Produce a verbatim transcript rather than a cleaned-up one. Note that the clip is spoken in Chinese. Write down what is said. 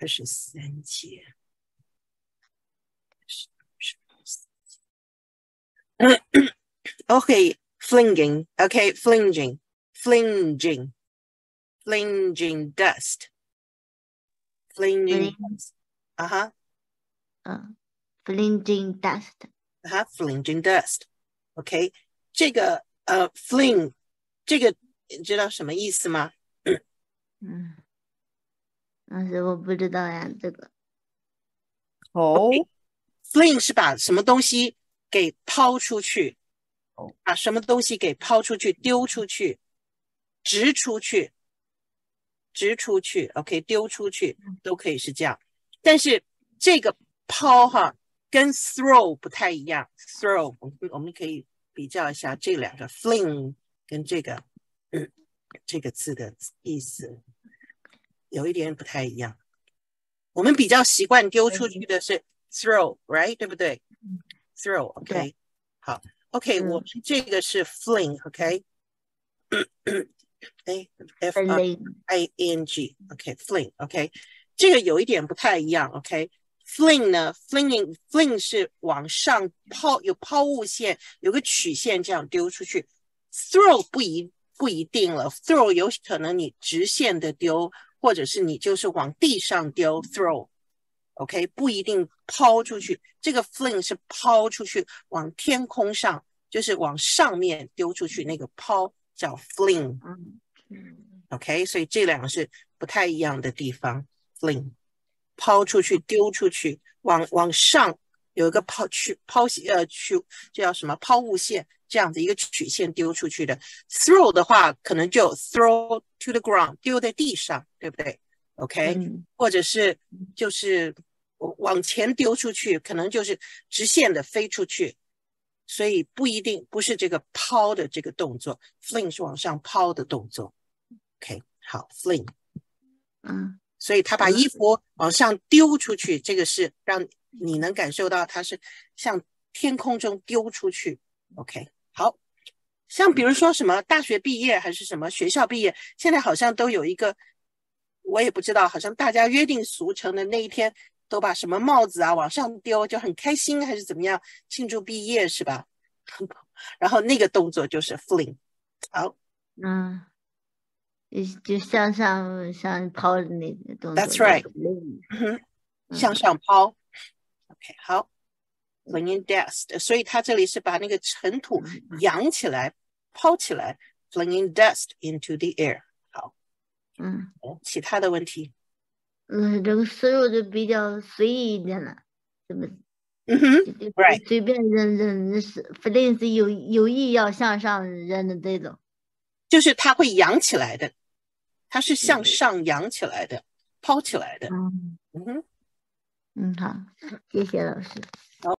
二十三节。OK, flinging. Okay, flinging, flinging, flinging dust. Flinging dust. 啊哈， 嗯 flinging dust. 啊哈 flinging dust. OK, 这个呃 fling 这个你知道什么意思吗？ 嗯，但是我不知道呀，这个。 投 fling 是把什么东西给抛出去， 哦把什么东西给抛出去、丢出去、直出去、直出去 ，OK， 丢出去都可以是这样。但是这个抛哈跟 throw 不太一样 ，throw 我们我们可以比较一下这两个 fling 跟这个嗯这个字的意思有一点不太一样。我们比较习惯丢出去的是 throw，right， 对不对 ？throw，OK，、okay? 好 ，OK，、 嗯、 我们这个是 fling，OK， 哎 ，F I N G，OK，fling，OK，、okay, 这个有一点不太一样 ，OK，fling、okay? 呢 ，flinging fling 是往上抛，有抛物线，有个曲线这样丢出去 ，throw 不一不一定了 ，throw 有可能你直线的丢。或者是你就是往地上丢 throw，OK，、okay? 不一定抛出去。这个 fling 是抛出去，往天空上，就是往上面丢出去，那个抛叫 fling，OK，、okay? 所以这两个是不太一样的地方。fling 抛出去、丢出去，往往上有一个抛去抛呃去这叫什么抛物线。这样的一个曲线丢出去的 ，throw 的话可能就 throw to the ground 丢在地上，对不对 ？OK，、嗯、或者是就是往前丢出去，可能就是直线的飞出去，所以不一定不是这个抛的这个动作 ，fling 是往上抛的动作。OK， 好 ，fling， 嗯， 所以他把衣服往上丢出去，这个是让你能感受到它是向天空中丢出去。OK。好，像比如说什么大学毕业还是什么学校毕业，现在好像都有一个，我也不知道，好像大家约定俗成的那一天，都把什么帽子啊往上丢，就很开心还是怎么样庆祝毕业是吧？然后那个动作就是 fling。好， 嗯，就就向上向抛的那个动作。 That's right。嗯，向上抛。OK， 好。flinging dust， 所以它这里是把那个尘土扬起来、抛起来 ，flinging dust into the air。好， 嗯， 其他的问题？ 嗯，这个 throw 就比较随意一点了，是不是？ 嗯哼 ，right， 随便扔扔是 fling 是有有意要向上扔的这种， 就是它会扬起来的，它是向上扬起来的，抛起来的。 嗯嗯哼， 嗯，好，谢谢老师。 好。